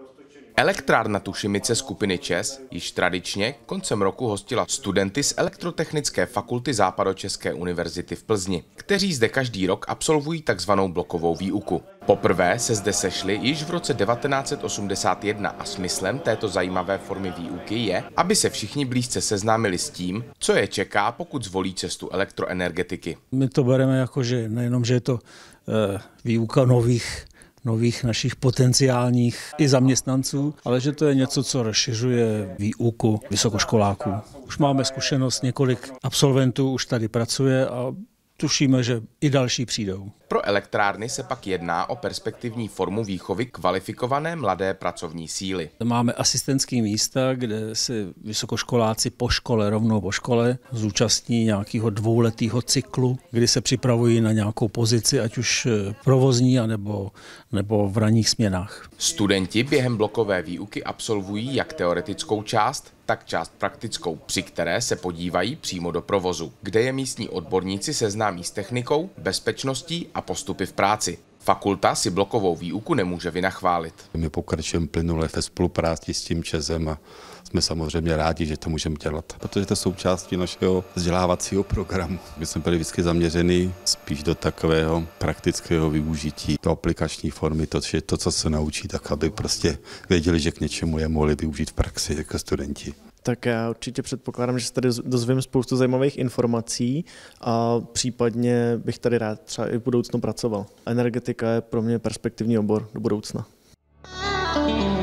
Elektrárna Tušimice skupiny ČEZ již tradičně koncem roku hostila studenty z Elektrotechnické fakulty Západočeské univerzity v Plzni, kteří zde každý rok absolvují takzvanou blokovou výuku. Poprvé se zde sešli již v roce 1981 a smyslem této zajímavé formy výuky je, aby se všichni blízce seznámili s tím, co je čeká, pokud zvolí cestu elektroenergetiky. My to bereme jako, že nejenom, že je to výuka nových našich potenciálních i zaměstnanců, ale že to je něco, co rozšiřuje výuku vysokoškoláků. Už máme zkušenost, několik absolventů už tady pracuje a tušíme, že i další přijdou. Pro elektrárny se pak jedná o perspektivní formu výchovy kvalifikované mladé pracovní síly. Máme asistentské místa, kde se vysokoškoláci rovnou po škole zúčastní nějakého dvouletého cyklu, kdy se připravují na nějakou pozici, ať už provozní, nebo v ranních směnách. Studenti během blokové výuky absolvují jak teoretickou část, tak část praktickou, při které se podívají přímo do provozu, kde je místní odborníci seznámí s technikou, bezpečností a postupy v práci. Fakulta si blokovou výuku nemůže vynachválit. My pokračujeme plynule ve spolupráci s tím ČEZem a jsme samozřejmě rádi, že to můžeme dělat, protože to je součástí našeho vzdělávacího programu. My jsme byli vždycky zaměřený spíš do takového praktického využití, do aplikační formy, to, co se naučí, tak aby prostě věděli, že k něčemu je mohli využít v praxi jako studenti. Tak já určitě předpokládám, že se tady dozvím spoustu zajímavých informací a případně bych tady rád třeba i v budoucnu pracoval. Energetika je pro mě perspektivní obor do budoucna.